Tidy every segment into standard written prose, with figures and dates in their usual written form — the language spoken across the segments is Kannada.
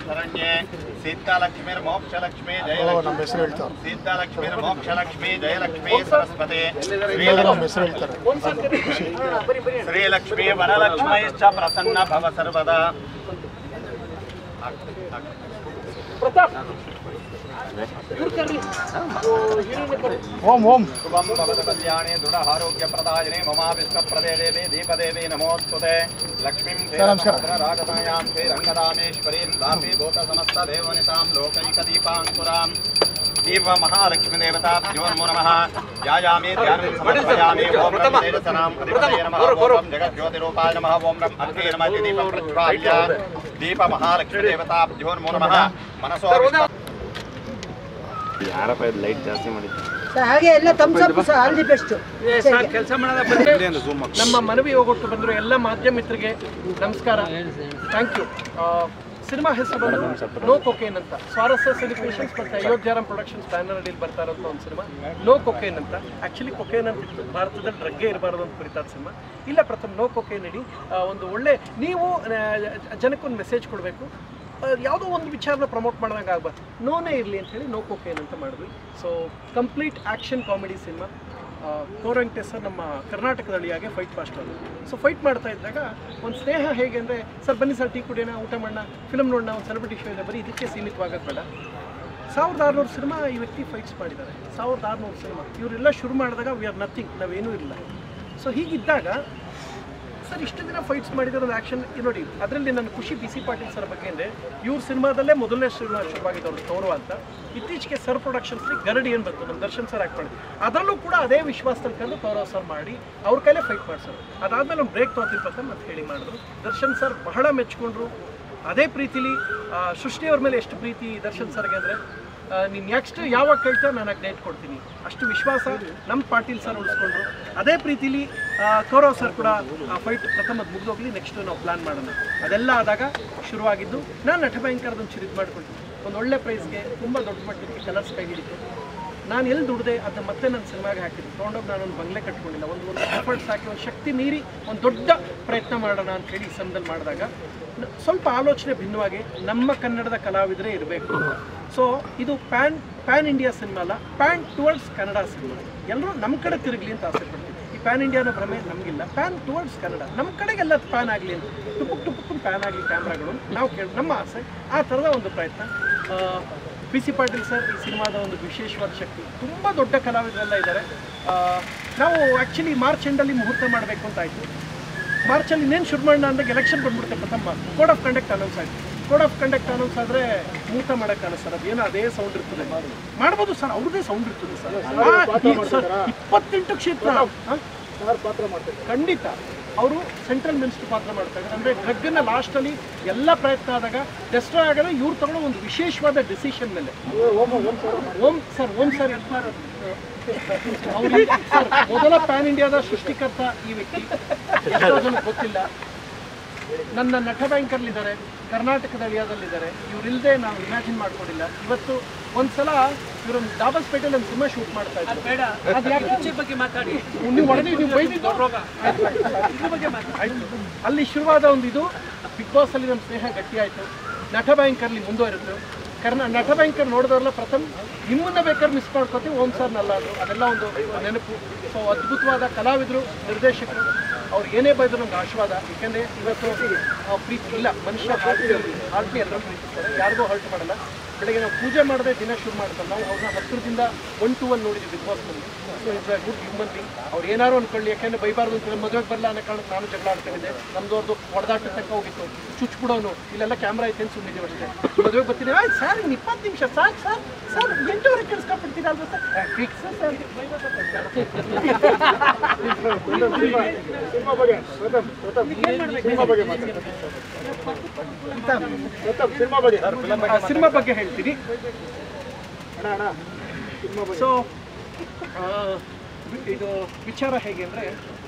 शरण्ये सीतालक्ष्मीर्मोक्षलक्ष्मी जयलक्ष्मी सीतालक्ष्मीर्मोक्षलक्ष्मी जयलक्ष्मी सरस्वती श्रीलक्ष्मी वरलक्ष्मीश्च प्रसन्न भव सर्वदा ओम ओम शुभम भवत कल्याणे दृढ़ आरोग्य प्रदायिने ममा विष्णुप्रदे देवी दीपदेवी नमोस्तुते लक्ष्मीं राजतायां ते रंगदामेश्वरीं दासी भूत समस्त देवनितां लोकैकदीपाङ्कुरां देव महालक्ष्मी देवताभ्यो नमो नमः ध्यायामि ध्यानं समर्पयामि ओम तेजसनां अधिपतये नमः ओम जगज्योतिरूपाय नमः ओम अग्ने नमः दीपं प्रज्वाल्य दीप महालक्ष्मी देवताभ्यो नमो नमः मनसो ಯಾರಪ್ಪ ಇದು ಲೈಟ್ ಜಾಸ್ತಿ ಮಾಡಿದ್ದು ಹಾಗೆ ಎಲ್ಲ thumbs up all the best ಕೆಲಸ ಮಾಡೋದ ಬಂದ್ರೆ ನಮ್ಮ ಮನವಿ ಹೋಗೊಟ್ಟು ಬಂದರು ಎಲ್ಲ ಮಾಧ್ಯಮ ಮಿತ್ರರಿಗೆ ನಮಸ್ಕಾರ ಥ್ಯಾಂಕ್ ಯು ಸಿನಿಮಾ ಹೆಸರು ಬಂದು ನೋ ಕೊಕೇನ್ ಅಂತ ಸ್ವಾರಸ್ಯ ಸೆಲಿಬ್ರೇಷನ್ಸ್ ಮತ್ತು ಅಯೋಧ್ಯಾರಾಮ್ ಪ್ರೊಡಕ್ಷನ್ಸ್ ಬ್ಯಾನರ್ ಅಡಿಯಲ್ಲಿ ಬರ್ತಾ ಇರೋಂಥ ಒಂದು ಸಿನಿಮಾ ನೋ ಕೊಕೇನ್ ಅಂತ ಆ್ಯಕ್ಚುಲಿ ಕೊಕೇನ್ ಅಂತ ಭಾರತದಲ್ಲಿ ಡ್ರಗ್ಗೆ ಇರಬಾರ್ದು ಅಂತ ಕುರಿತಾದ ಸಿನಿಮಾ ಇಲ್ಲ ಪ್ರಥಮ ನೋ ಕೊಕೇನ್ ಇಡಿ ಒಂದು ಒಳ್ಳೆ ನೀವು ಜನಕ್ಕೊಂದು ಮೆಸೇಜ್ ಕೊಡಬೇಕು ಯಾವುದೋ ಒಂದು ವಿಚಾರನ ಪ್ರಮೋಟ್ ಮಾಡಿದಂಗೆ ಆಗ್ಬಾರ್ದು ನೋನೇ ಇರಲಿ ಅಂತೇಳಿ ನೋ ಕೊಕೇನ್ ಅಂತ ಮಾಡಿದ್ವಿ so complete action comedy cinema Venkatesh sir ನಮ್ಮ ಕರ್ನಾಟಕದ ಅಳಿಯಾಗೆ ಫೈಟ್ ಮಾಸ್ಟರ್ ಸೊ ಫೈಟ್ ಮಾಡ್ತಾ ಇದ್ದಾಗ ಒಂದು ಸ್ನೇಹ ಹೇಗೆ ಅಂದರೆ ಸರ್ ಬನ್ನಿ ಸರ್ ಟೀ ಕುಡಿಯೋಣ ಊಟ ಮಾಡೋಣ ಫಿಲ್ಮ್ ನೋಡೋಣ ಒಂದು ಸೆಲೆಬ್ರಿಟಿ ಶೋ ಇದೆ ಬರೀ ಇದಕ್ಕೆ ಸೀಮಿತವಾಗೋದು ಬೇಡ 1600 ಸಿನಿಮಾ ಈ ವ್ಯಕ್ತಿ ಫೈಟ್ಸ್ ಮಾಡಿದ್ದಾರೆ 1600 ಸಿನಿಮಾ ಇವರೆಲ್ಲ ಶುರು ಮಾಡಿದಾಗ ವಿ ಆರ್ ನಥಿಂಗ್ ನಾವೇನೂ ಇಲ್ಲ ಸೊ ಹೀಗಿದ್ದಾಗ ಸರ್ ಇಷ್ಟು ದಿನ ಫೈಟ್ಸ್ ಮಾಡಿದ್ರು ಆ್ಯಕ್ಷನ್ ನೋಡಿ ಅದರಲ್ಲಿ ನನ್ನ ಖುಷಿ ಬಿ ಸಿ ಪಾಟೀಲ್ ಸರ್ ಬಗ್ಗೆ ಅಂದರೆ ಇವ್ರ ಸಿನಿಮಾದಲ್ಲೇ ಮೊದಲನೇ ಸಿನಿಮಾ ಶುರುವಾಗಿದ್ದವ್ರು ಗೌರವ ಅಂತ ಇತ್ತೀಚೆಗೆ ಸರ್ ಪ್ರೊಡಕ್ಷನ್ಸ್ಲಿ ಗರಡಿ ಏನು ಬಂತು ನಮ್ಮ ದರ್ಶನ್ ಸರ್ ಆ್ಯಕ್ಟ್ ಮಾಡಿ ಅದರಲ್ಲೂ ಕೂಡ ಅದೇ ವಿಶ್ವಾಸದಲ್ಲಿ ಕಂಡು ಗೌರವ ಸರ್ ಮಾಡಿ ಅವ್ರ ಕೈಲೇ ಫೈಟ್ ಮಾಡಿಸೋರು ಅದಾದಮೇಲೆ ಒಂದು ಬ್ರೇಕ್ ತೊಗೊತಿರ್ಬೇಕು ಅಂತ ಹೇಳಿ ಮಾಡಿದ್ರು ದರ್ಶನ್ ಸರ್ ಬಹಳ ಮೆಚ್ಕೊಂಡ್ರು ಅದೇ ಪ್ರೀತಿಲಿ ಸೃಷ್ಟಿಯವ್ರ ಮೇಲೆ ಎಷ್ಟು ಪ್ರೀತಿ ದರ್ಶನ್ ಸರ್ಗೆ ಅಂದರೆ ನೀನು ನೆಕ್ಸ್ಟ್ ಯಾವಾಗ ಕೇಳ್ತಾ ನಾನು ಡೇಟ್ ಕೊಡ್ತೀನಿ ಅಷ್ಟು ವಿಶ್ವಾಸ ನಮ್ಮ ಪಾಟೀಲ್ ಸರ್ ಉಳಿಸ್ಕೊಂಡ್ರು ಅದೇ ಪ್ರೀತಿಲಿ ಕೌರವ್ ಸರ್ ಕೂಡ ಫೈಟ್ ಪ್ರಥಮದ ಮುಗಿದೋಗ್ಲಿ ನೆಕ್ಸ್ಟ್ ನಾವು ಪ್ಲ್ಯಾನ್ ಮಾಡೋಣ ಅದೆಲ್ಲ ಆದಾಗ ಶುರುವಾಗಿದ್ದು ನಾನು ನಟಭಯಂಕರದೊಂದು ಚಿರಿದು ಮಾಡ್ಕೊಳ್ತೀನಿ ಒಂದು ಒಳ್ಳೆ ಪ್ರೈಸ್ಗೆ ತುಂಬ ದೊಡ್ಡ ಮಟ್ಟಕ್ಕೆ ಕಲರ್ಸ್ ಕೈ ಹಿಡಿತು ನಾನು ಎಲ್ಲಿ ದುಡ್ದೆ ಅದನ್ನ ಮತ್ತೆ ನನ್ನ ಸಿನಿಮಾಗೆ ಹಾಕಿದ್ದು ತೊಗೊಂಡೋಗಿ ನಾನೊಂದು ಬಂಗ್ಲೆ ಕಟ್ಕೊಂಡಿಲ್ಲ ಒಂದು ಎಫರ್ಟ್ಸ್ ಹಾಕಿ ಒಂದು ಶಕ್ತಿ ಮೀರಿ ಒಂದು ದೊಡ್ಡ ಪ್ರಯತ್ನ ಮಾಡೋಣ ಅಂಥೇಳಿ ಈ ಸಮಯದಲ್ಲಿ ಮಾಡಿದಾಗ ಸ್ವಲ್ಪ ಆಲೋಚನೆ ಭಿನ್ನವಾಗಿ ನಮ್ಮ ಕನ್ನಡದ ಕಲಾವಿದರೇ ಇರಬೇಕು ಸೊ ಇದು ಪ್ಯಾನ್ ಇಂಡಿಯಾ ಸಿನಿಮಾ ಅಲ್ಲ ಪ್ಯಾನ್ ಟುವರ್ಡ್ಸ್ ಕನ್ನಡ ಸಿನಿಮಾ ಎಲ್ಲರೂ ನಮ್ಮ ಕಡೆ ತಿರುಗಲಿ ಅಂತ ಆಸೆ ಪಡ್ತೀವಿ ಈ ಪ್ಯಾನ್ ಇಂಡಿಯಾನ ಭ್ರಮೆ ನಮಗಿಲ್ಲ ಪ್ಯಾನ್ ಟುವರ್ಡ್ಸ್ ಕನ್ನಡ ನಮ್ಮ ಕಡೆಗೆಲ್ಲ ಪ್ಯಾನ್ ಆಗಲಿ ಅಂತ ಟುಪುಕ್ ಪ್ಯಾನ್ ಆಗಲಿ ಕ್ಯಾಮ್ರಾಗಳು ನಾವು ನಮ್ಮ ಆಸೆ ಆ ಥರದ ಒಂದು ಪ್ರಯತ್ನ ಪಿ ಸಿ ಪಾಟೀಲ್ ಸರ್ ಈ ಸಿನಿಮಾದ ಒಂದು ವಿಶೇಷವಾದ ಶಕ್ತಿ ತುಂಬ ದೊಡ್ಡ ಕಲಾವಿದರೆಲ್ಲ ಇದ್ದಾರೆ ನಾವು ಆ್ಯಕ್ಚುಲಿ ಮಾರ್ಚ್ ಎಂಡಲ್ಲಿ ಮುಹೂರ್ತ ಮಾಡಬೇಕು ಅಂತ ಆಯಿತು ಮಾರ್ಚಲ್ಲಿ ಇನ್ನೇನು ಶುರು ಮಾಡೋಣ ಅಂದಾಗ ಎಲೆಕ್ಷನ್ ಬಂದ್ಬಿಡುತ್ತೆ ಪ್ರಥಮ ಕೋಡ್ ಆಫ್ ಕಂಡಕ್ಟ್ ಅನೌನ್ಸ್ ಆಯಿತು ಕೋಡ್ ಆಫ್ ಕಂಡಕ್ಟ್ ಅನೌನ್ಸ್ ಆದರೆ ಮುಹೂರ್ತ ಮಾಡೋಕ್ಕಾಗಲ್ಲ ಸರ್ ಅದೇನೋ ಅದೇ ಸೌಂಡ್ ಇರ್ತದೆ ಮಾಡ್ಬೋದು ಸರ್ ಅವ್ರದ್ದೇ ಸೌಂಡ್ ಇರ್ತದೆ ಸರ್ 28 ಕ್ಷೇತ್ರ ಖಂಡಿತ ಅವರು ಸೆಂಟ್ರಲ್ ಮಿನಿಸ್ಟರ್ ಪಾತ್ರ ಮಾಡ್ತಾರೆ ಅಂದರೆ ಡ್ರಗ್ಗನ್ನು ಲಾಸ್ಟಲ್ಲಿ ಎಲ್ಲ ಪ್ರಯತ್ನ ಆದಾಗ ಡೆಸ್ಟ್ರಾಯ್ ಆಗೋದು ಇವ್ರು ತಗೊಳ್ಳೋ ಒಂದು ವಿಶೇಷವಾದ ಡಿಸಿಷನ್ ಮೇಲೆ ಓಂ ಸರ್ ಅವರು ಮೊದಲ ಪ್ಯಾನ್ ಇಂಡಿಯಾದ ಸೃಷ್ಟಿಕರ್ತ ಈ ವ್ಯಕ್ತಿ ಎಷ್ಟೋ ಜನಕ್ಕೆ ಗೊತ್ತಿಲ್ಲ ನನ್ನ ನಟಭಯಂಕರ್ಲಿದ್ದಾರೆ ಕರ್ನಾಟಕದ ಅಳಿಯಾದಲ್ಲಿದ್ದಾರೆ ಇವರಿಲ್ಲದೆ ನಾವು ಇಮ್ಯಾಜಿನ್ ಮಾಡ್ಕೊಂಡಿಲ್ಲ ಇವತ್ತು ಒಂದ್ಸಲ ಇವರು ಡಾಬಸ್ಪೇಟೆಯಲ್ಲಿ ಒಂದು ಸಿನಿಮಾ ಶೂಟ್ ಮಾಡ್ತಾ ಇದ್ದಾರೆ ಅದು ಯಾಕೆ ಬಗ್ಗೆ ಮಾತಾಡಿ ನೀವು ಅಲ್ಲಿ ಶುರುವಾದ ಒಂದು ಇದು ಬಿಗ್ ಬಾಸ್ ಅಲ್ಲಿ ನಮ್ಮ ಸ್ನೇಹ ಗಟ್ಟಿ ಆಯಿತು ನಟಭಯಂಕರ್ಲಿ ಮುಂದುವರಿದ್ರು ನಟಭಯಂಕರ್ ನೋಡಿದವ್ರಲ್ಲ ಪ್ರಥಮ ನಿಮ್ಮನ್ನ ಬೇಕಾದ್ರೆ ಮಿಸ್ ಮಾಡ್ಕೋತೀವಿ ಓಂ ಸರ್ನಲ್ಲ ಅದು ಅದೆಲ್ಲ ಒಂದು ನೆನಪು ಸೊ ಅದ್ಭುತವಾದ ಕಲಾವಿದರು ನಿರ್ದೇಶಕರು ಅವ್ರು ಏನೇ ಬೈದ್ರು ನಮ್ಗೆ ಆಶೀರ್ವಾದ ಯಾಕೆಂದರೆ ಇವತ್ತು ಪ್ರೀತಿ ಇಲ್ಲ ಮನುಷ್ಯ ಹಾರ್ಟ್ಲಿ ಎಲ್ಲರೂ ಪ್ರೀತಿಸ್ತಾರೆ ಯಾರಿಗೂ ಹರ್ಟ್ ಮಾಡಲ್ಲ ಬೆಳಗ್ಗೆ ನಾವು ಪೂಜೆ ಮಾಡದೆ ದಿನ ಶುರು ಮಾಡ್ತಾರೆ ನಾವು ಅವ್ರನ್ನ ಹತ್ತಿರದಿಂದ 1 to 1 ನೋಡಿದ್ವಿ ಬಿಗ್ ಬಾಸ್ನಲ್ಲಿ so it's a good human being ಅವ್ರು ಏನಾರು ಅಂದ್ಕೊಳ್ಳಿ ಯಾಕೆಂದರೆ ಬೈಬಾರ್ದು ಅಂತ ಮದುವೆಗೆ ಬರಲ್ಲ ಅನ್ನೋ ಕಾರಣಕ್ಕೆ ನಾನು ಜಗಳ ಆಡ್ಕೊಂಡಿದ್ದೆ ನಮ್ದವ್ರದ್ದು ಹೊಡೆದಾಟ ತನಕ ಹೋಗಿತ್ತು ಚುಚ್ಬಿಡೋನು ಇಲ್ಲೆಲ್ಲ ಕ್ಯಾಮ್ರಾ ಐತೆ ಅಂತ ಸುಮ್ಮನಿದ್ದೀವಿ ಅಷ್ಟೇ ಮದುವೆಗೆ ಬರ್ತೀನಿ ಆಯ್ತು ಸರ್ ಇನ್ನು 20 ನಿಮಿಷ ಸಾಕು ಸರ್ 8ವರೆಗೆ ಕೆಲ್ಸ್ಕೊಬಿಡ್ತೀರ ಅಲ್ವಾ ಸರ್ ಫಿಕ್ಸ್ ಸರ್ ಸಿನಿಮಾ ಬಗ್ಗೆ ಹೇಳ್ತೀನಿ ಸೊ ಇದು ವಿಚಾರ ಹೇಗೆ ಅಂದರೆ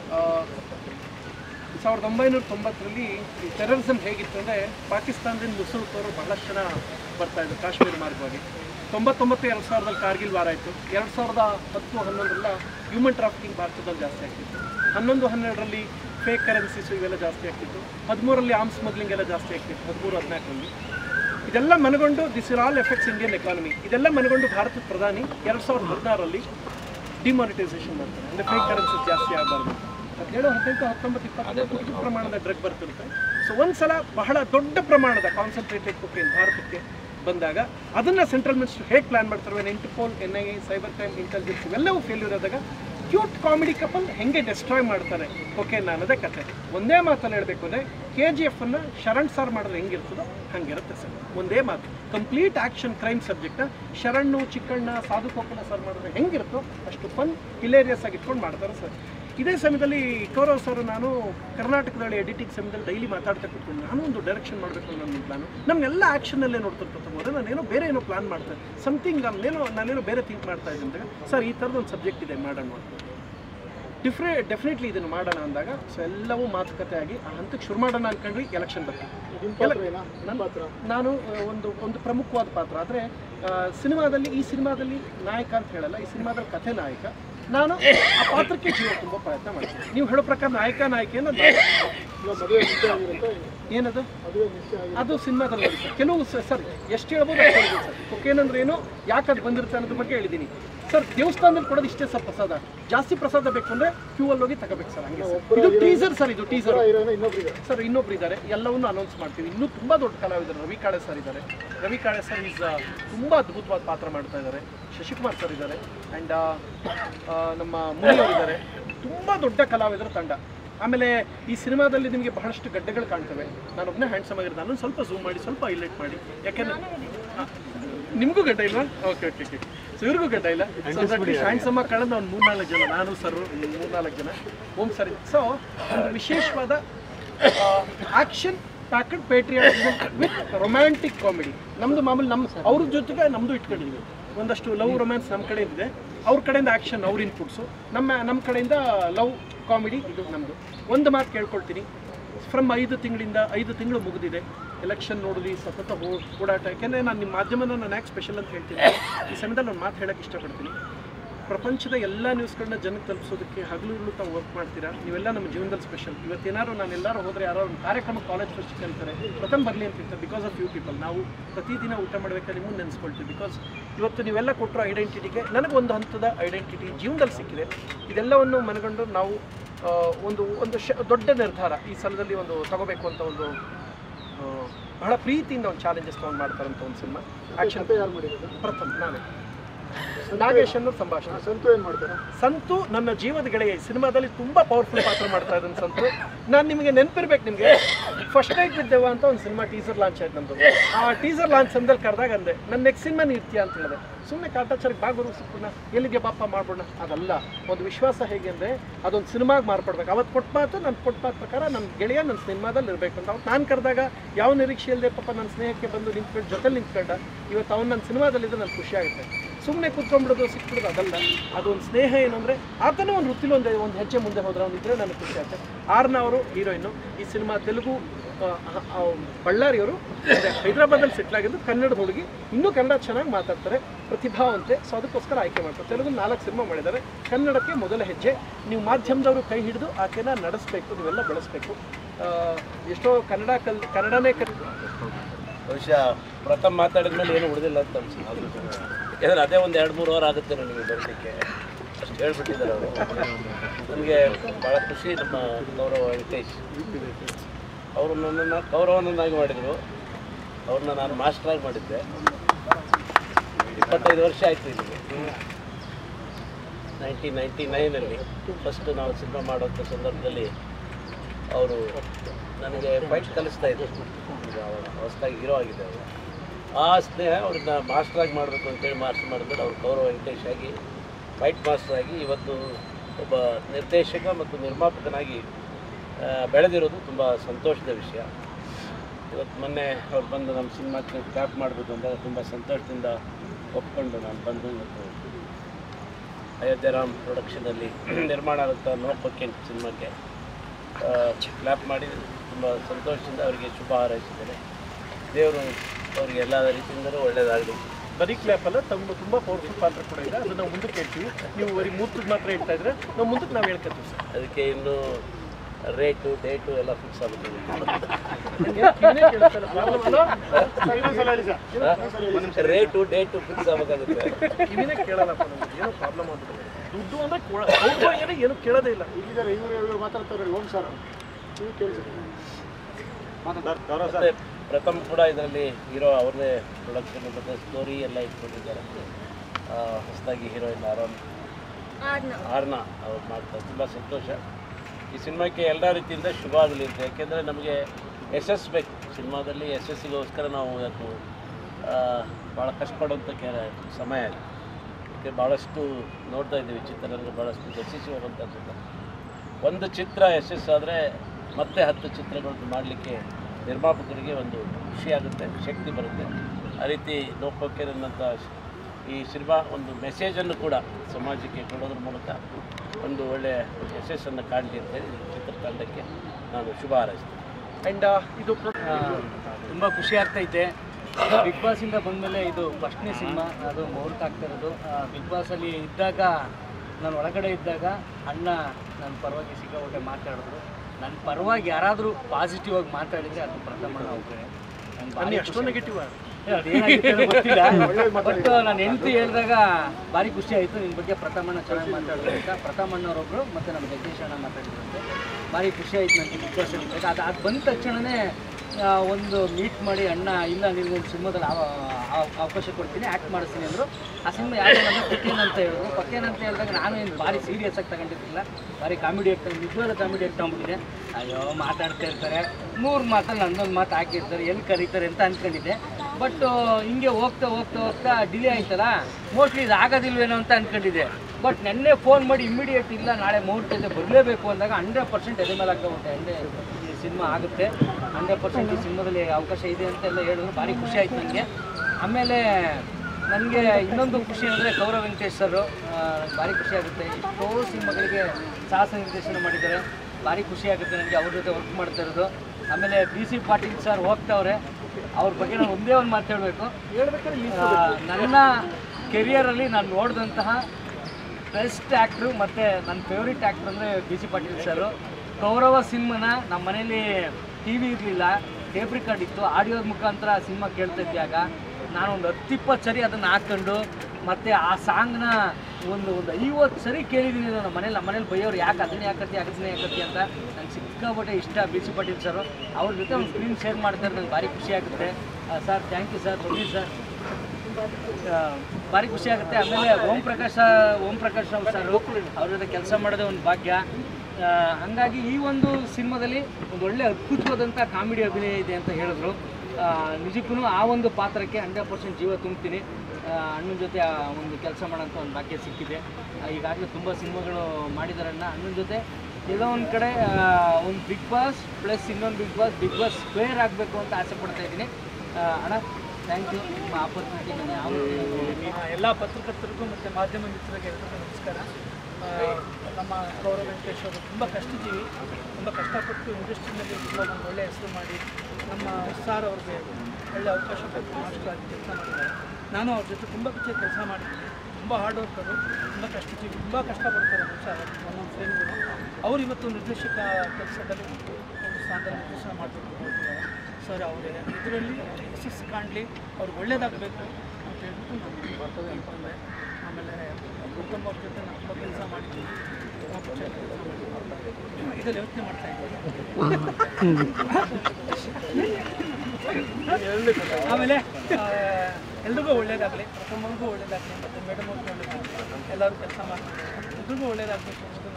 1990ರಲ್ಲಿ ಈ ಟೆರರಿಸಮ್ ಹೇಗಿತ್ತು ಅಂದರೆ ಪಾಕಿಸ್ತಾನದಿಂದ ನುಸುಳುತ್ತವರು ಬಹಳಷ್ಟು ಜನ ಬರ್ತಾಯಿದ್ರು ಕಾಶ್ಮೀರ ಮಾರ್ಗವಾಗಿ 99-2000ದಲ್ಲಿ ಕಾರ್ಗಿಲ್ ವಾರ ಆಯಿತು 2010-11 ಹ್ಯೂಮನ್ ಟ್ರಾಫಿಕಿಂಗ್ ಭಾರತದಲ್ಲಿ ಜಾಸ್ತಿ ಆಗ್ತಿತ್ತು 11-12ರಲ್ಲಿ ಫೇಕ್ ಕರೆನ್ಸೀಸು ಇವೆಲ್ಲ ಜಾಸ್ತಿ ಆಗ್ತಿತ್ತು 13ರಲ್ಲಿ ಆರ್ಮ್ಸ್ ಸ್ಮಗ್ಲಿಂಗ್ ಎಲ್ಲ ಜಾಸ್ತಿ ಆಗ್ತಿತ್ತು 13-14ರಲ್ಲಿ ಇದೆಲ್ಲ ಮನಗೊಂಡು this is all effects Indian economy. ಇದೆಲ್ಲ ಮನಗೊಂಡು ಭಾರತದ ಪ್ರಧಾನಿ 2016ರಲ್ಲಿ ಡಿಮಾನಿಟೈಸೇಷನ್ ಮಾಡ್ತಾರೆ, ಅಂದರೆ ಫೇಕ್ ಕರೆನ್ಸಿ ಜಾಸ್ತಿ ಆಗಬಾರ್ದು. 17, 18, 19, 20 ದೊಡ್ಡ ಪ್ರಮಾಣದ ಡ್ರಗ್ ಬರ್ತಿರುತ್ತೆ. ಸೊ ಒಂದ್ಸಲ ಬಹಳ ದೊಡ್ಡ ಪ್ರಮಾಣದ ಕಾನ್ಸಂಟ್ರೇಟೆಡ್ ಕೊಕೇನ್ ಭಾರತಕ್ಕೆ ಬಂದಾಗ ಅದನ್ನು ಸೆಂಟ್ರಲ್ ಮಿನಿಸ್ಟರ್ ಹೇಗೆ ಪ್ಲಾನ್ ಮಾಡ್ತಾರೆ, Interpol, NIA, cyber crime intelligence ಇವೆಲ್ಲವೂ ಫೇಲ್ಯೂರ್ ಆದಾಗ ಕ್ಯೂಟ್ ಕಾಮಿಡಿ ಕಪಲ್ ಹೆಂಗೆ ಡೆಸ್ಟ್ರಾಯ್ ಮಾಡ್ತಾರೆ ಕೊಕೇನ್ ಅನ್ನೋದೇ ಕತೆ. ಒಂದೇ ಮಾತಲ್ಲಿ ಹೇಳಬೇಕು ಅಂದರೆ KGF ಅನ್ನು ಶರಣ್ ಸಾರ್ ಮಾಡಿದ್ರೆ ಹೆಂಗಿರ್ತದೋ ಹಂಗಿರುತ್ತೆ ಸರ್. ಒಂದೇ ಮಾತು, ಕಂಪ್ಲೀಟ್ ಆ್ಯಕ್ಷನ್ ಕ್ರೈಮ್ ಸಬ್ಜೆಕ್ಟ್ನ ಶರಣು, ಚಿಕ್ಕಣ್ಣ, ಸಾಧು ಕೋಕಲ ಸರ್ ಮಾಡಿದ್ರೆ ಹೆಂಗಿರುತ್ತೋ ಅಷ್ಟು ಫನ್ ಹಿಲೇರಿಯಸ್ ಆಗಿ ಇಟ್ಕೊಂಡು ಮಾಡ್ತಾರೆ ಸರ್. ಇದೇ ಸಮಯದಲ್ಲಿ ಕೌರವ್ ಸರ್ ನಾನು ಕರ್ನಾಟಕದಲ್ಲಿ ಎಡಿಟಿಂಗ್ ಸಮಯದಲ್ಲಿ ಡೈಲಿ ಮಾತಾಡ್ತಾ ಕೂತ್ಕೊಂಡು ನಾನು ಒಂದು ಡೈರೆಕ್ಷನ್ ಮಾಡಬೇಕು ಅನ್ನೋ ನನ್ನ ಪ್ಲಾನು. ನಮಗೆಲ್ಲ ಆ್ಯಕ್ಷನಲ್ಲೇ ನೋಡ್ತಿರ್ತಾರೆ, ನಾನೇನೋ ಬೇರೆ ಏನೋ ಪ್ಲಾನ್ ಮಾಡ್ತಾರೆ, ಸಮಥಿಂಗ್ ನಾನೇನೋ ಬೇರೆ ಥಿಂಕ್ ಮಾಡ್ತಾ ಇದ್ದೆ ಅಂದಾಗ ಸರ್ ಈ ಥರದ್ದು ಒಂದು ಸಬ್ಜೆಕ್ಟ್ ಇದೆ ಮಾಡೋಣ ಅಂತ ಡೆಫಿನೆಟ್ಲಿ ಇದನ್ನು ಮಾಡೋಣ ಅಂದಾಗ ಸೊ ಎಲ್ಲವೂ ಮಾತುಕತೆ ಆಗಿ ಆ ಹಂತಕ್ಕೆ ಶುರು ಮಾಡೋಣ ಅಂದ್ಕೊಂಡ್ವಿ. ಎಲೆಕ್ಷನ್ ಬರ್ತೀವಿ. ನಾನು ಒಂದು ಪ್ರಮುಖವಾದ ಪಾತ್ರ. ಆದರೆ ಸಿನಿಮಾದಲ್ಲಿ ಈ ಸಿನಿಮಾದಲ್ಲಿ ನಾಯಕ ಅಂತ ಹೇಳಲ್ಲ, ಈ ಸಿನಿಮಾದಲ್ಲಿ ಕಥೆ ನಾಯಕ. ನಾನು ಆ ಪಾತ್ರಕ್ಕೆ ಜೀವ ತುಂಬ ಪ್ರಯತ್ನ ಮಾಡ್ತೀನಿ. ನೀವು ಹೇಳೋ ಪ್ರಕಾರ ನಾಯಕಿಯನ್ನು ಏನದು ಅದು ಸಿನಿಮಾದಲ್ಲಿ ಕೆಲವು ಸರ್ ಎಷ್ಟು ಹೇಳ್ಬೋದು ಸರ್. ಕೊಕೇನಂದ್ರೆ ಏನು, ಯಾಕೆ ಅದು ಬಂದಿರುತ್ತೆ ಅನ್ನೋದ್ರ ಬಗ್ಗೆ ಹೇಳಿದ್ದೀನಿ ಸರ್. ದೇವಸ್ಥಾನದಲ್ಲಿ ಕೊಡೋದು ಇಷ್ಟೇ ಸರ್ ಪ್ರಸಾದ, ಜಾಸ್ತಿ ಪ್ರಸಾದ ಬೇಕು ಅಂದರೆ ಕ್ಯೂವಲ್ಲಿ ಹೋಗಿ ತಗೋಬೇಕು ಸರ್. ಹಂಗೆ ಇದು ಟೀಸರ್ ಸರ್, ಇದು ಟೀಸರ್ ಸರ್. ಇನ್ನೊಬ್ರು ಇದ್ದಾರೆ, ಎಲ್ಲವನ್ನೂ ಅನೌನ್ಸ್ ಮಾಡ್ತೀವಿ. ಇನ್ನೂ ತುಂಬ ದೊಡ್ಡ ಕಲಾವಿದರು ರವಿ ಕಾಳೆ ಸರ್ ಇದ್ದಾರೆ. ರವಿ ಕಾಳೆ ಸರ್ ಈಸ್ ತುಂಬ ಅದ್ಭುತವಾದ ಪಾತ್ರ ಮಾಡ್ತಾ ಇದ್ದಾರೆ. ಶಶಿಕುಮಾರ್ ಸರ್ ಇದ್ದಾರೆ, ಆ್ಯಂಡ್ ನಮ್ಮ ಮುನಿಯವರಿದ್ದಾರೆ. ತುಂಬ ದೊಡ್ಡ ಕಲಾವಿದರ ತಂಡ. ಆಮೇಲೆ ಈ ಸಿನಿಮಾದಲ್ಲಿ ನಿಮಗೆ ಬಹಳಷ್ಟು ಗಡ್ಡೆಗಳು ಕಾಣ್ತವೆ. ನಾನೊಬ್ಬನೇ ಹ್ಯಾಂಡ್ಸಮ್ ಆಗಿರೋದು. ನಾನು ಸ್ವಲ್ಪ ಝೂಮ್ ಮಾಡಿ ಸ್ವಲ್ಪ ಹೈಲೈಟ್ ಮಾಡಿ, ಯಾಕೆಂದರೆ ನಿಮಗೂ ಗಡ್ಡ ಇಲ್ವಾ? ಓಕೆ. ಸೊ ಇವ್ರಿಗೂ ಗಡ್ಡ ಇಲ್ಲ. ಸೊ ಹ್ಯಾಂಡ್ಸಮ್ ಆಗಿ ಕಾಣೋದು ಒಂದು 3-4 ಜನ, ನಾನು ಸರ್ 3-4 ಜನ ಓಂ ಸರ್. ಸೊ ಒಂದು ವಿಶೇಷವಾದ action packed patriotism with romantic comedy. ನಮ್ಮದು ಮಾಮೂಲಿ ಅವ್ರ ಜೊತೆಗೆ ನಮ್ಮದು ಇಟ್ಕೊಂಡಿದ್ವಿ. ಒಂದಷ್ಟು ಲವ್ ರೊಮ್ಯಾನ್ಸ್ ನಮ್ಮ ಕಡೆಯಿಂದ ಇದೆ, ಅವ್ರ ಕಡೆಯಿಂದ ಆ್ಯಕ್ಷನ್ ಅವ್ರ ಇನ್ಪುಟ್ಸು, ನಮ್ಮ ಕಡೆಯಿಂದ ಲವ್ ಕಾಮಿಡಿ ಇದು ನಮ್ಮದು. ಒಂದು ಮಾತು ಕೇಳ್ಕೊಳ್ತೀನಿ, ಫ್ರಮ್ 5 ತಿಂಗಳು ಮುಗಿದಿದೆ. ಎಲೆಕ್ಷನ್ ನೋಡಿದ್ವಿ, ಸತತ ಓಡಾಟ. ಯಾಕೆಂದರೆ ನಾನು ನಿಮ್ಮ ಮಾಧ್ಯಮನ ನಾನು ಯಾಕೆ ಸ್ಪೆಷಲ್ ಅಂತ ಹೇಳ್ತೀನಿ, ಈ ಸಮಯದಲ್ಲಿ ಒಂದು ಮಾತು ಹೇಳೋಕ್ಕೆ ಇಷ್ಟಪಡ್ತೀನಿ. ಪ್ರಪಂಚದ ಎಲ್ಲ ನ್ಯೂಸ್ಗಳನ್ನ ಜನಕ್ಕೆ ತಲುಪಿಸೋದಕ್ಕೆ ಹಗಲು ತಾವು ವರ್ಕ್ ಮಾಡ್ತೀರಾ. ನೀವೆಲ್ಲ ನಮ್ಮ ಜೀವನದಲ್ಲಿ ಸ್ಪೆಷಲ್. ಇವತ್ತೇನಾದ್ರು ನಾನು ಎಲ್ಲರೂ ಹೋದರೆ ಯಾರೋ ಒಂದು ಕಾರ್ಯಕ್ರಮ ಕಾಲೇಜ್ ಫಸ್ಟ್ ಕರೀತಾರೆ, ಪ್ರಥಮ ಬರಲಿ ಅಂತ ಹೇಳ್ತಾರೆ. ಬಿಕಾಸ್ ಆಫ್ ಯು ಪೀಪಲ್ ನಾವು ಪ್ರತಿದಿನ ಊಟ ಮಾಡಬೇಕಾದ್ರೆ ನಿಮ್ಮನ್ನು ನೆನೆಸ್ಕೊಳ್ತೀವಿ. ಬಿಕಾಸ್ ಇವತ್ತು ನೀವೆಲ್ಲ ಕೊಟ್ಟರೋ ಐಡೆಂಟಿಟಿಗೆ ನನಗೊಂದು ಹಂತದ ಐಡೆಂಟಿಟಿ ಜೀವನದಲ್ಲಿ ಸಿಕ್ಕಿದೆ. ಇದೆಲ್ಲವನ್ನು ಮನಗೊಂಡು ನಾವು ಒಂದು ದೊಡ್ಡ ನಿರ್ಧಾರ ಈ ಸಲದಲ್ಲಿ ಒಂದು ತಗೋಬೇಕು ಅಂತ ಒಂದು ಬಹಳ ಪ್ರೀತಿಯಿಂದ ಒಂದು ಚಾಲೆಂಜಸ್ ತೊಗೊಂಡು ಮಾಡ್ತಾರಂಥ ಒಂದು ಸಿನಿಮಾ. ಆ್ಯಕ್ಷನ್ ಯಾರು ಮಾಡಿರೋದು? ಪ್ರಥಮ್ ನಾನೇ. ನಾಗೇಶ್ ಅನ್ನೋ ಸಂಭಾಷಣೆ. ಸಂತು ಏನು ಮಾಡ್ತಾರೆ? ಸಂತು ನನ್ನ ಜೀವದ ಗೆಳೆಯ. ಈ ಸಿನಿಮಾದಲ್ಲಿ ತುಂಬ ಪವರ್ಫುಲ್ ಪಾತ್ರ ಮಾಡ್ತಾ ಇದ್ದಾನೆ ಸಂತು. ನಾನು ನಿಮಗೆ ನೆನಪಿರ್ಬೇಕು, ನಿಮಗೆ ಫಸ್ಟ್ ನೈಟ್ ವಿದ್ದೇವ ಅಂತ ಒಂದು ಸಿನಿಮಾ ಟೀಸರ್ ಲಾಂಚ್ ಆಯ್ತು ನಮ್ಮದು. ಆ ಟೀಸರ್ ಲಾಂಚ್ ಸಮಯದಲ್ಲಿ ಕರೆದಾಗ ಅಂದೆ ನನ್ನ ನೆಕ್ಸ್ಟ್ ಸಿನಿಮಾ ಇರ್ತೀಯ ಅಂತ ಹೇಳಿದೆ. ಸುಮ್ಮನೆ ಕಾಟಾಚಾರಕ್ಕೆ ಬಾಗುರು ಸಿಕ್ಕೋಣ, ಎಲ್ಲಿಗೆ ಬಾಪ ಮಾಡ್ಬೋಣ, ಅದಲ್ಲ. ಒಂದು ವಿಶ್ವಾಸ ಹೇಗೆ ಅಂದರೆ ಅದೊಂದು ಸಿನಿಮಾಗೆ ಮಾರ್ಪಡ್ಬೇಕು. ಅವತ್ತು ಕೊಟ್ಟ ಮಾತು, ನನ್ನ ಕೊಟ್ಟ ಮಾತು ಪ್ರಕಾರ ನನ್ನ ಗೆಳೆಯ ನನ್ನ ಸಿನಿಮಾದಲ್ಲಿ ಇರಬೇಕು ಅಂತ. ಅವತ್ತು ನಾನು ಕರೆದಾಗ ಯಾವ ನಿರೀಕ್ಷೆ ಇಲ್ಲದೆ ಪಾಪ ನನ್ನ ಸ್ನೇಹಕ್ಕೆ ಬಂದು ನಿಂತ್ಕೊಂಡು ಜೊತೆಲಿ ನಿಂತ್ಕೊಂಡ. ಇವತ್ತು ಅವ್ನು ನನ್ನ ಸಿನಿಮಾದಲ್ಲಿದ್ದು ನನಗೆ ಖುಷಿ ಆಗುತ್ತೆ. ಸುಮ್ಮನೆ ಕೂತ್ಕೊಂಡ್ಬಿಡೋದು ಸಿಕ್ಬಿಡೋದು ಅದಲ್ಲ. ಅದೊಂದು ಸ್ನೇಹ ಏನು ಅಂದರೆ ಆತನೂ ಒಂದು ವೃತ್ತಿಲಿ ಒಂದು ಹೆಜ್ಜೆ ಮುಂದೆ ಹೋದ್ರೆ ಅವನಿದ್ರೆ ನನಗೆ ಖುಷಿ ಆಗುತ್ತೆ. ಆರ್ನ ಅವರು ಹೀರೋಯಿನ್ನು. ಈ ಸಿನಿಮಾ ತೆಲುಗು ಬಳ್ಳಾರಿಯವರು, ಹೈದರಾಬಾದಲ್ಲಿ ಸೆಟ್ಲ್ ಆಗಿದ್ದು, ಕನ್ನಡದ ಹುಡುಗಿ, ಇನ್ನೂ ಕನ್ನಡ ಚೆನ್ನಾಗಿ ಮಾತಾಡ್ತಾರೆ, ಪ್ರತಿಭಾವಂತೆ. ಸೊ ಅದಕ್ಕೋಸ್ಕರ ಆಯ್ಕೆ ಮಾಡ್ತಾರೆ. ತೆಲುಗು 4 ಸಿನಿಮಾ ಮಾಡಿದ್ದಾರೆ. ಕನ್ನಡಕ್ಕೆ ಮೊದಲ ಹೆಜ್ಜೆ. ನೀವು ಮಾಧ್ಯಮದವರು ಕೈ ಹಿಡಿದು ಆಕೆನ ನಡೆಸಬೇಕು, ನೀವೆಲ್ಲ ಬೆಳೆಸಬೇಕು. ಎಷ್ಟೋ ಕನ್ನಡನೇ ಬಹುಶಃ ಪ್ರಥಮ ಮಾತಾಡಿದ ಮೇಲೆ ಏನು ಉಳಿದಿಲ್ಲ ಅಂತ ಅನ್ಸುತ್ತೆ. ಯಾಕಂದರೆ ಅದೇ ಒಂದು 2-3 ಅವರ್ ಆಗುತ್ತೆ ನನಗೆ ಬರಲಿಕ್ಕೆ, ಅಷ್ಟು ಹೇಳ್ಬಿಟ್ಟಿದ್ದಾರೆ ಅವರು. ನನಗೆ ಭಾಳ ಖುಷಿ. ನಮ್ಮ ಗೌರವ ವೆಂಕಟೇಶ್ ಅವರು ನನ್ನನ್ನು ಗೌರವನನ್ನಾಗಿ ಮಾಡಿದರು. ಅವ್ರನ್ನ ನಾನು ಮಾಸ್ಟರಾಗಿ ಮಾಡಿದ್ದೆ. 25 ವರ್ಷ ಆಯಿತು ಇಲ್ಲಿಗೆ. 1999ರಲ್ಲಿ ಫಸ್ಟ್ ನಾವು ಸಿನಿಮಾ ಮಾಡೋಂಥ ಸಂದರ್ಭದಲ್ಲಿ ಅವರು ನನಗೆ ಫೈಟ್ ಕಲಿಸ್ತಾ ಇದ್ದರು. ಹೊಸದಾಗಿ ಹೀರೋ ಆಗಿದೆ ಅವರು. ಆ ಸ್ನೇಹ ಅವ್ರನ್ನ ಮಾಸ್ಟರಾಗಿ ಮಾಡಬೇಕು ಅಂತೇಳಿ ಮಾಸ್ಟರ್ ಮಾಡಿದ್ರೆ ಅವ್ರು ಗೌರವ ವೆಂಕಟೇಶ್ ಆಗಿ ಫೈಟ್ ಮಾಸ್ಟರಾಗಿ ಇವತ್ತು ಒಬ್ಬ ನಿರ್ದೇಶಕ ಮತ್ತು ನಿರ್ಮಾಪಕನಾಗಿ ಬೆಳೆದಿರೋದು ತುಂಬ ಸಂತೋಷದ ವಿಷಯ. ಇವತ್ತು ಮೊನ್ನೆ ಅವ್ರು ಬಂದು ನಮ್ಮ ಸಿನಿಮಾಕ್ಕೆ ಕ್ಯಾಪ್ ಮಾಡಬೇಕು ಅಂದಾಗ ತುಂಬ ಸಂತೋಷದಿಂದ ಒಪ್ಕೊಂಡು ನಾನು ಬಂದು ಇವತ್ತು ಅಯೋಧ್ಯರಾಮ್ ಪ್ರೊಡಕ್ಷನಲ್ಲಿ ನಿರ್ಮಾಣ ಆಗುತ್ತಾ ನೋ ಕೊಕೇನ್ ಸಿನಿಮಾಕ್ಕೆ ಕ್ಲಾಪ್ ಮಾಡಿ ತುಂಬ ಸಂತೋಷದಿಂದ ಅವರಿಗೆ ಶುಭ ಹಾರೈಸಿದ್ದೇನೆ. ದೇವರು ಅವರಿಗೆ ಎಲ್ಲ ರೀತಿಯಿಂದಲೂ ಒಳ್ಳೆಯದಾಗಲಿ. ಬರೀ ಕ್ಲಾಪಲ್ಲ, ತುಂಬ ಪವರ್ಫುಲ್ ಪಾತ್ರ ಕೂಡ ಇದೆ. ಅದು ನಾವು ಮುಂದಕ್ಕೆ ಹೇಳ್ತೀವಿ. ನೀವು ಬರೀ ಮೂರ್ತದ ಮಾತ್ರ ಹೇಳ್ತಾ ಇದ್ರೆ ನಾವು ಮುಂದಕ್ಕೆ ನಾವು ಹೇಳ್ಕೊತೀವಿ ಸರ್. ಅದಕ್ಕೆ ಇನ್ನೂ ರೇಟು ಡೇಟು ಎಲ್ಲ ಫಿಕ್ಸ್ ಆಗುತ್ತೆ. ರೇಟು ಡೇಟು ಫಿಕ್ಸ್ ಆಗಬೇಕಾಗುತ್ತೆ. ಕಿವಿನೇ ಕೇಳಲ್ಲಪ್ಪ ನನಗೆ, ಏನೋ ಪ್ರಾಬ್ಲಮ್ ಆಗ್ತದೆ. ದುಡ್ಡು ಅಂದರೆ ಏನು ಕೇಳೋದೇ ಇಲ್ಲ. ಮತ್ತೆ ಪ್ರಥಮ್ ಕೂಡ ಇದರಲ್ಲಿ ಹೀರೋ ಅವ್ರನ್ನೇ ಪ್ರೊಡಕ್ಷನ್ ಮತ್ತು ಸ್ಟೋರಿ ಎಲ್ಲ ಇಟ್ಕೊಂಡಿದ್ದಾರೆ. ಹೊಸದಾಗಿ ಹೀರೋಯಿನ್ ಆರ್ನ ಅವ್ರು ಮಾಡ್ತಾರೆ. ತುಂಬ ಸಂತೋಷ. ಈ ಸಿನಿಮಾಕ್ಕೆ ಎಲ್ಲ ರೀತಿಯಿಂದ ಶುಭ ಆಗಲಿ ಅಂತ. ಯಾಕೆಂದರೆ ನಮಗೆ ಯಶಸ್ಸು ಬೇಕು ಸಿನಿಮಾದಲ್ಲಿ. ಯಶಸ್ಸಿಗೋಸ್ಕರ ನಾವು ಅದು ಭಾಳ ಕಷ್ಟಪಡುವಂಥ ಸಮಯ ಇದೆ. ಅದಕ್ಕೆ ಭಾಳಷ್ಟು ನೋಡ್ತಾ ಇದ್ದೀವಿ ಚಿತ್ರರಂಗ ಭಾಳಷ್ಟು ಯಶಸ್ವಿ ಹೋಗುವಂಥದ್ದು. ಒಂದು ಚಿತ್ರ ಯಶಸ್ಸಾದರೆ ಮತ್ತೆ 10 ಚಿತ್ರಗಳನ್ನು ಮಾಡಲಿಕ್ಕೆ ನಿರ್ಮಾಪಕರಿಗೆ ಒಂದು ಖುಷಿಯಾಗುತ್ತೆ, ಶಕ್ತಿ ಬರುತ್ತೆ. ಆ ರೀತಿ ನೋಡ್ಕೋಕೆನಂಥ ಈ ಸಿನಿಮಾ ಒಂದು ಮೆಸೇಜನ್ನು ಕೂಡ ಸಮಾಜಕ್ಕೆ ಕೊಡೋದ್ರ ಮೂಲಕ ಒಂದು ಒಳ್ಳೆಯ ಯಶಸ್ಸನ್ನು ಕಾಣಲಿ ಅಂತೇಳಿ ಚಿತ್ರತಂಡಕ್ಕೆ ನಾನು ಶುಭ ಹಾರೈಸ್ತೀನಿ. ಆ್ಯಂಡ್ ಇದು ತುಂಬ ಖುಷಿ ಆಗ್ತೈತೆ. ಬಿಗ್ ಬಾಸಿಂದ ಬಂದಮೇಲೆ ಇದು ಫಸ್ಟ್ನೇ ಸಿನಿಮಾ, ಅದು ಮುಹೂರ್ತ ಆಗ್ತಿರೋದು. ಬಿಗ್ ಬಾಸಲ್ಲಿ ಇದ್ದಾಗ ನಾನು ಒಳಗಡೆ ಇದ್ದಾಗ ಅಣ್ಣ ನನ್ನ ಪರವಾಗಿ ಸಿಕ್ಕಾಪಟ್ಟೆ ಮಾತಾಡಿದ್ರು. ನನ್ನ ಪರವಾಗಿ ಯಾರಾದರೂ ಪಾಸಿಟಿವ್ ಆಗಿ ಮಾತಾಡಿದರೆ ಅದು ಪ್ರಥಮಣ್ಣ ಒಬ್ಬರೇ. ನನಗೆ ಅಷ್ಟೊಂದು ನೆಗೆಟಿವ್ ಅದೇನಾಗಿತ್ತು ಗೊತ್ತಿಲ್ಲ, ಬಟ್ ನಾನು ಹೆಂಡತಿ ಹೇಳಿದಾಗ ಭಾರಿ ಖುಷಿ ಆಯಿತು. ನಿನ್ನ ಬಗ್ಗೆ ಪ್ರಥಮಣ್ಣ ಚೆನ್ನಾಗಿ ಮಾತಾಡಿದ್ರು ಅಂತ ಪ್ರಥಮಣ್ಣವರೊಬ್ಬರು ಮತ್ತು ನಮ್ಮ ಜಗದೀಶ್ ಅಣ್ಣ ಮಾತಾಡಿದ್ರಂತೆ. ಭಾರಿ ಖುಷಿ ಆಯಿತು ನನಗೆ ಬಿಗ್ ಬಾಸಲ್ಲಿ ಇದ್ದಾಗ. ಅದು ಬಂದ ತಕ್ಷಣವೇ ಒಂದು ಮೀಟ್ ಮಾಡಿ ಅಣ್ಣ ಇಲ್ಲ ನಿನಗೊಂದು ಸಿನಿಮಾದಲ್ಲಿ ಅವಕಾಶ ಕೊಡ್ತೀನಿ, ಆ್ಯಕ್ಟ್ ಮಾಡಿಸ್ತೀನಿ ಅಂದರು. ಆ ಸಿನಿಮಾ ಯಾರು ಅಂದರೆ ಪಕ್ಕೇನ್ ಅಂತ ಹೇಳಿದ್ರು. ಪಕ್ಕೇನ್ ಅಂತ ಹೇಳಿದಾಗ ನಾನು ಏನು ಭಾರಿ ಸೀರಿಯಸ್ ಆಗಿ ತಗೊಂಡಿರ್ತಿಲ್ಲ, ಭಾರಿ ಕಾಮಿಡಿ ಆಗಿ ನಿಜವಾದ ಕಾಮಿಡಿ ಆಗಿ ತಗೊಂಡ್ಬಿಟ್ಟಿದೆ. ಅಯ್ಯೋ ಮಾತಾಡ್ತಾ ಇರ್ತಾರೆ, 3 ಮಾತಲ್ಲಿ ನಂದೊಂದು ಮಾತು ಹಾಕಿರ್ತಾರೆ, ಎಲ್ಲಿ ಕರೀತಾರೆ ಅಂತ ಅಂದ್ಕೊಂಡಿದ್ದೆ. ಬಟ್ ಹಿಂಗೆ ಹೋಗ್ತಾ ಹೋಗ್ತಾ ಹೋಗ್ತಾ ಡಿಲೇ ಆಯ್ತಲ್ಲ, ಮೋಸ್ಟ್ಲಿ ಇದು ಆಗೋದಿಲ್ವೇನೋ ಅಂತ ಅಂದ್ಕೊಂಡಿದ್ದೆ. ಬಟ್ ನೆನ್ನೆ ಫೋನ್ ಮಾಡಿ ಇಮ್ಮಿಡಿಯೇಟ್ ಇಲ್ಲ ನಾಳೆ ಮುಹೂರ್ತಕ್ಕೆ ಬರಲೇಬೇಕು ಅಂದಾಗ 100% ಎದೆ ಮೇಲೆ ಹಾಕ್ಕೊಂಡೆ. ಈ ಸಿನಿಮಾ ಆಗುತ್ತೆ 100% ಈ ಸಿನಿಮಾದಲ್ಲಿ ಅವಕಾಶ ಇದೆ ಅಂತೆಲ್ಲ ಹೇಳಿದ್ರು. ಭಾರಿ ಖುಷಿ ಆಯಿತು ನನಗೆ. ಆಮೇಲೆ ನನಗೆ ಇನ್ನೊಂದು ಖುಷಿ ಅಂದರೆ ಗೌರವ್ ವೆಂಕಟೇಶ್ ಸರ್, ಭಾರಿ ಖುಷಿ ಆಗುತ್ತೆ. ಎಷ್ಟೋ ಸಿನಿಮಾಗಳಿಗೆ ಸಾಹಸ ನಿರ್ದೇಶನ ಮಾಡಿದ್ದಾರೆ, ಭಾರಿ ಖುಷಿ ಆಗುತ್ತೆ ನನಗೆ ಅವ್ರ ಜೊತೆ ವರ್ಕ್ ಮಾಡ್ತಾ ಇರೋದು. ಆಮೇಲೆ BC ಪಾಟೀಲ್ ಸರ್ ಹೋಗ್ತಾವ್ರೆ, ಅವ್ರ ಬಗ್ಗೆ ನಾನು ಒಂದೇ ಒಂದು ಮಾತು ಹೇಳ್ಬೇಕಾದ್ರೆ ನನ್ನ ಕೆರಿಯರಲ್ಲಿ ನಾನು ನೋಡಿದಂತಹ ಬೆಸ್ಟ್ ಆ್ಯಕ್ಟ್ರು ಮತ್ತು ನನ್ನ ಫೇವ್ರೇಟ್ ಆ್ಯಕ್ಟ್ರ್ ಅಂದರೆ BC ಪಾಟೀಲ್ ಸರು. ಗೌರವ ಸಿನಿಮಾನ ನಮ್ಮ ಮನೇಲಿ TV ಇರಲಿಲ್ಲ, ಟೇಪ್ ರೆಕಾರ್ಡ್ ಇತ್ತು. ಆಡಿಯೋದ ಮುಖಾಂತರ ಸಿನಿಮಾ ಕೇಳ್ತಾ ಇದ್ದಾಗ ನಾನು ಒಂದು 10-20 ಸರಿ ಅದನ್ನು ಹಾಕ್ಕೊಂಡು ಮತ್ತು ಆ ಸಾಂಗ್ನ ಒಂದು 50 ಸರಿ ಕೇಳಿದ್ದೀನಿ ನಮ್ಮ ಮನೇಲಿ ಬೈಯೋರು, ಯಾಕೆ ಅದನ್ನೇ ಯಾಕತ್ತಿ ಅಂತ. ನಂಗೆ ಸಿಕ್ಕಾಪಟ್ಟೆ ಇಷ್ಟ BC ಪಾಟೀಲ್ ಸರು. ಅವ್ರ ಜೊತೆ ಒಂದು ಸ್ಕ್ರೀನ್ ಶೇರ್ ಮಾಡ್ತಾರೆ, ನಂಗೆ ಭಾರಿ ಖುಷಿ ಆಗುತ್ತೆ. ಸರ್ ಥ್ಯಾಂಕ್ ಯು ಸರ್, ಬನ್ನಿ ಸರ್, ಭಾರಿ ಖುಷಿ ಆಗುತ್ತೆ. ಆಮೇಲೆ ಓಂ ಪ್ರಕಾಶ್ ರಾವ್ ಸರ್, ಅವ್ರ ಜೊತೆ ಕೆಲಸ ಮಾಡೋದೇ ಒಂದು ಭಾಗ್ಯ. ಹಾಗಾಗಿ ಈ ಒಂದು ಸಿನಿಮಾದಲ್ಲಿ ಒಂದು ಒಳ್ಳೆ ಅದ್ಭುತವಾದಂಥ ಕಾಮಿಡಿ ಅಭಿನಯ ಇದೆ ಅಂತ ಹೇಳಿದ್ರು. ನಿಜಕ್ಕೂ ಆ ಒಂದು ಪಾತ್ರಕ್ಕೆ 100% ಜೀವ ತುಂಬ್ತೀನಿ. ಅಣ್ಣನ ಜೊತೆ ಒಂದು ಕೆಲಸ ಮಾಡೋಂಥ ಒಂದು ಭಾಗ್ಯ ಸಿಕ್ಕಿದೆ. ಈಗಾಗಲೇ ತುಂಬ ಸಿನಿಮಾಗಳು ಮಾಡಿದ್ದಾರೆ ಅಣ್ಣನ ಜೊತೆ. ಎಲ್ಲೋ ಒಂದು ಕಡೆ ಒಂದು ಬಿಗ್ ಬಾಸ್ ಪ್ಲಸ್ ಇನ್ನೊಂದು ಬಿಗ್ ಬಾಸ್ ಸ್ಕ್ವೇರ್ ಆಗಬೇಕು ಅಂತ ಆಸೆ ಪಡ್ತಾ ಇದ್ದೀನಿ. ಅಣ್ಣ ಥ್ಯಾಂಕ್ ಯು. ನಿಮ್ಮ ಆಪರ್ಚುನಿಟಿ ನಾನು ಯಾವ ಎಲ್ಲ ಪತ್ರಕರ್ತರಿಗೂ ಮತ್ತು ಮಾಧ್ಯಮ ಮಿತ್ರರಿಗೆ ಎಲ್ಲರಿಗೂ ನಮಸ್ಕಾರ. ನಮ್ಮ ಗೌರವ್ ವೆಂಕಟೇಶ್ ಅವರು ತುಂಬ ಕಷ್ಟಜೀವಿ, ತುಂಬ ಕಷ್ಟಪಟ್ಟು ಇಂಡಸ್ಟ್ರಿನಲ್ಲಿ ತುಂಬ ಒಂದು ಒಳ್ಳೆಯ ಹೆಸರು ಮಾಡಿ ನಮ್ಮ ಸಾರ್ ಅವ್ರಿಗೆ ಒಳ್ಳೆಯ ಅವಕಾಶ ಕೊಟ್ಟು ಮಾಸ್ಟರ್ ಆಗಿ ಕೆಲಸ ಮಾಡಿದ್ದಾರೆ. ನಾನು ಅವ್ರ ಜೊತೆ ತುಂಬ ಕೆಲಸ ಮಾಡಿದ್ದೀನಿ. ತುಂಬ ಹಾರ್ಡ್ ವರ್ಕರು, ತುಂಬ ಕಷ್ಟಜೀವಿ, ತುಂಬ ಕಷ್ಟಪಡ್ತಾರೆ ಸರ್. ಒಂದೊಂದು ಫ್ರೆಂಡ್ಗಳು ಅವರು ಇವತ್ತು ನಿರ್ದೇಶಕ ಕೆಲಸದಲ್ಲಿ ಒಂದು ಸ್ಥಾನದಲ್ಲಿ ನಿರ್ದೇಶನ ಮಾಡಬೇಕು ಸರ್. ಅವರೇ ಇದರಲ್ಲಿ ಯಶಸ್ಸು ಕಾಣಲಿ, ಅವ್ರಿಗೆ ಒಳ್ಳೇದಾಗಬೇಕು ಅಂತ ಹೇಳ್ಬಿಟ್ಟು ನಾನು ಬರ್ತದೆ ಅಂತಂದೆ. ಆಮೇಲೆ ಗೌತಮ್ ಅವ್ರ ಜೊತೆ ನಾನು ತುಂಬ ಕೆಲಸ ಮಾಡಿದ್ದೀನಿ, ಇದರಲ್ಲಿ ಯೋಚನೆ ಮಾಡ್ತಾ ಇದ್ದೀನಿ. ಆಮೇಲೆ ಎಲ್ರಿಗೂ ಒಳ್ಳೇದಾಗಲಿ, ಪ್ರಥಮನಿಗೂ ಒಳ್ಳೇದಾಗಲಿ, ಮತ್ತು ಮೇಡಮ್ ಅವ್ರಿಗೂ ಒಳ್ಳೇದಾಗಲಿ, ಎಲ್ಲರೂ ಕೆಲಸ ಮಾಡ್ತಾರೆ, ಎಲ್ರಿಗೂ ಒಳ್ಳೇದಾಗಬೇಕು ಅನ್ನೋದು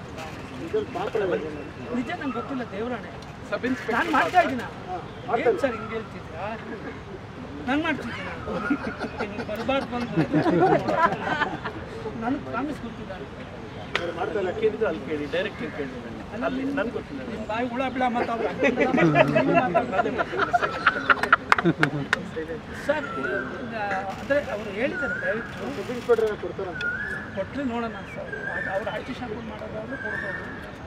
ನಿಜ. ನಂಗೆ ಗೊತ್ತಿಲ್ಲ, ದೇವರಾಣೆ ನಾನು ಮಾಡ್ತಾ ಇದ್ದೀನ. ಏನು ಸರ್ ಹಿಂಗೆ ಹೇಳ್ತಿದ್ದೀರಾ? ನಾನು ಮಾಡ್ತಿದ್ದೀನಿ, ಬರಬಾರ್ದು ಬಂದು ನನಗೆ ಪ್ರಾಮಿಸ್ ಗೊತ್ತಿಲ್ಲ. ಕೇಳಿದ್ರು ಅಲ್ಲಿ ಕೇಳಿ, ಡೈರೆಕ್ಟ್ ಕೇಳಿ, ಅಲ್ಲಿ ನನಗೆ ಗೊತ್ತಿಲ್ಲ. ನಿಮ್ಮ ಬಾಯಿ ಹುಳ ಬಿಳ ಮಾತಾಡ ಸರ್. ಅಂದರೆ ಅವರು ಹೇಳಿದ್ದಾರೆ ಡೈರೆಕ್ಟ್ರು ಕೊಟ್ಟರೆ ನೋಡೋಣ ಸರ್. ಅವ್ರು ಐಟಿ ಶಾಂಪಲ್ ಮಾಡೋದಾದ್ರೆ ಕೊಡ್ಬೋದು.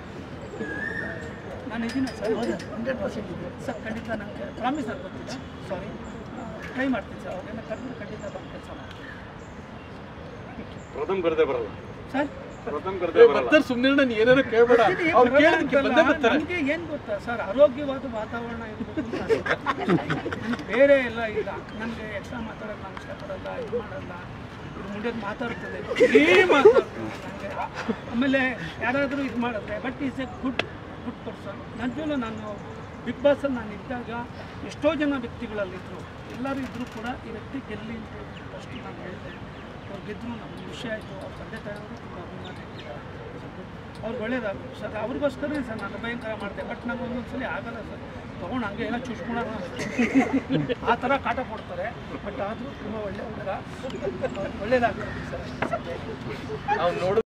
ನಾನು ಇದ್ದೀನಿ ಸರ್, 100% ಇದೆ ಸರ್. ಖಂಡಿತ ನನಗೆ ಪ್ರಾಮಿಸ್ ನನಗೆ ಗೊತ್ತಿಲ್ಲ, ಸಾರಿ. ಟ್ರೈ ಮಾಡ್ತೀನಿ ಸರ್. ಅವ್ರೇನ ಕರೆದು ಖಂಡಿತ ಬಂದು ಕೆಲಸ ಮಾಡ್ತೀನಿ. ಪ್ರಥಮ್ ಬರದೇ ಬರಲ್ಲ ಸರ್. ಬರ್ತಾರೆ ಸುಮ್ಮನೆ ನಾನು ಏನಾರು ಕೇಳಬೇಡ ಅವ್ರು ಕೇಳೋದಕ್ಕೆ ಬಂದೇ ಬರ್ತಾರೆ. ನನಗೆ ಏನು ಗೊತ್ತಾ ಸರ್, ಆರೋಗ್ಯವಾದ ವಾತಾವರಣ ಇರಬೇಕು ಅಂತ ಬೇರೆ ಎಲ್ಲ ಈಗ ನನಗೆ ಎಕ್ಸ್ಟ್ರಾ ಮಾತಾಡೋಕ್ಕೆ ನಾನು ಇಷ್ಟಪಡಲ್ಲ, ಇದು ಮಾಡಲ್ಲ, ಇದು ಮುಂದೆ ಮಾತಾಡ್ತದೆ ಮಾತಾಡ್ತದೆ ನನಗೆ. ಆಮೇಲೆ ಯಾರಾದರೂ ಇದು ಮಾಡಿದ್ರೆ but is a good person. ನಿಜವೂ ನಾನು ಬಿಗ್ ಬಾಸಲ್ಲಿ ನಾನು ಇದ್ದಾಗ ಎಷ್ಟೋ ಜನ ವ್ಯಕ್ತಿಗಳಲ್ಲಿದ್ದರು, ಎಲ್ಲರೂ ಇದ್ದರೂ ಕೂಡ ಈ ವ್ಯಕ್ತಿ ಗೆಲ್ಲಿ ಅಂತ ಹೇಳ್ಬಿಟ್ಟು ಫಸ್ಟ್ ನಾನು ಹೇಳಿದೆ. ಅವ್ರು ಗೆದ್ದರು, ನಮ್ಗೆ ಖುಷಿ ಆಯಿತು. ಅವ್ರ ತಂದೆ ತಾಯಿಯವರು ತುಂಬ ಅಭಿಮಾನ ಇಟ್ಟಿದ್ದಾರೆ. ಅವ್ರಿಗೆ ಒಳ್ಳೇದಾಗಬೇಕು ಸರ್, ಅವ್ರಿಗೋಸ್ಕರನೇ ಸರ್ ನಾನು ಭಯಂಕರ ಮಾಡಿದೆ. ಬಟ್ ನಂಗೆ ಒಂದೊಂದ್ಸಲಿ ಆಗಲ್ಲ ಸರ್, ತೊಗೊಂಡು ಹಂಗೆ ಏನೋ ಚುಚ್ಕೊಳ್ಳೋಣ ಆ ಥರ ಕಾಟ ಕೊಡ್ತಾರೆ. ಬಟ್ ಆದರೂ ತುಂಬ ಒಳ್ಳೆ ಹುಡುಗ, ಒಳ್ಳೇದಾಗ್ತದೆ ಸರ್. ನಾವು ನೋಡ